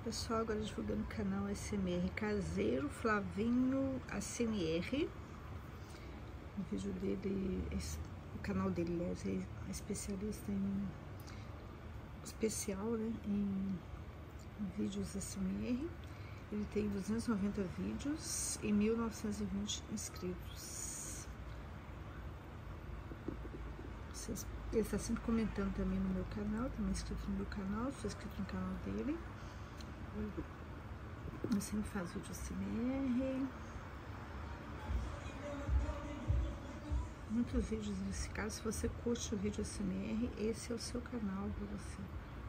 Pessoal, agora divulgando o canal SMR Caseiro, Flavinho ASMR. O vídeo dele, o canal dele, aliás, é especialista em especial, né, em vídeos SMR. Ele tem 290 vídeos e 1920 inscritos. Ele está sempre comentando também no meu canal, também inscrito no meu canal, sou inscrito no canal dele. Eu sempre faço vídeo SMR. Muitos vídeos nesse caso. Se você curte o vídeo SMR, esse é o seu canal para você.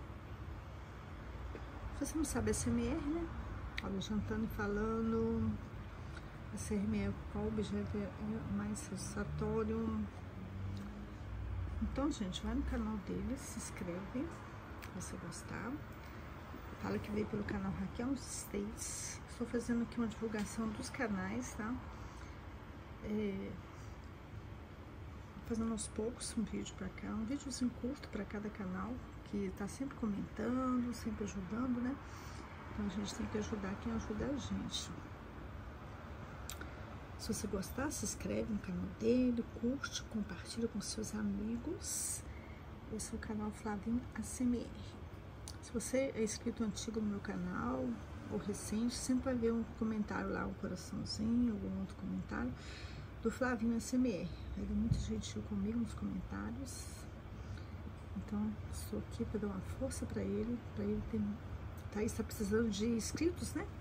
Se você não sabe SMR, né? Olha, jantando e falando. SMR, qual objeto é mais satisfatório? Então, gente, vai no canal dele, se inscreve, se você gostar. Fala que veio pelo canal Raquel States. Estou fazendo aqui uma divulgação dos canais, tá? Fazendo aos poucos um vídeo pra cá, um videozinho curto pra cada canal, que tá sempre comentando, sempre ajudando, né? Então a gente tem que ajudar quem ajuda a gente. Se você gostar, se inscreve no canal dele, curte, compartilha com seus amigos. Esse é o canal Flavinho ASMR. Se você é inscrito antigo no meu canal, ou recente, sempre vai ver um comentário lá, um coraçãozinho, algum outro comentário, do Flavinho ASMR. Ele é muito gentil comigo nos comentários. Então, estou aqui para dar uma força para ele está precisando de inscritos, né?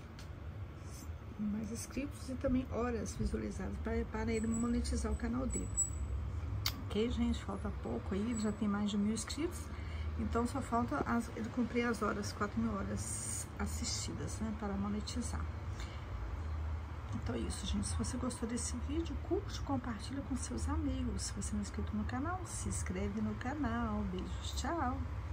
Mais inscritos e também horas visualizadas para ele monetizar o canal dele. Ok, gente? Falta pouco aí, ele já tem mais de 1000 inscritos. Então só falta ele cumprir as horas, 4000 horas assistidas, né, para monetizar. Então é isso, gente. Se você gostou desse vídeo, curte, compartilha com seus amigos. Se você não é inscrito no canal, se inscreve no canal. Beijos, tchau!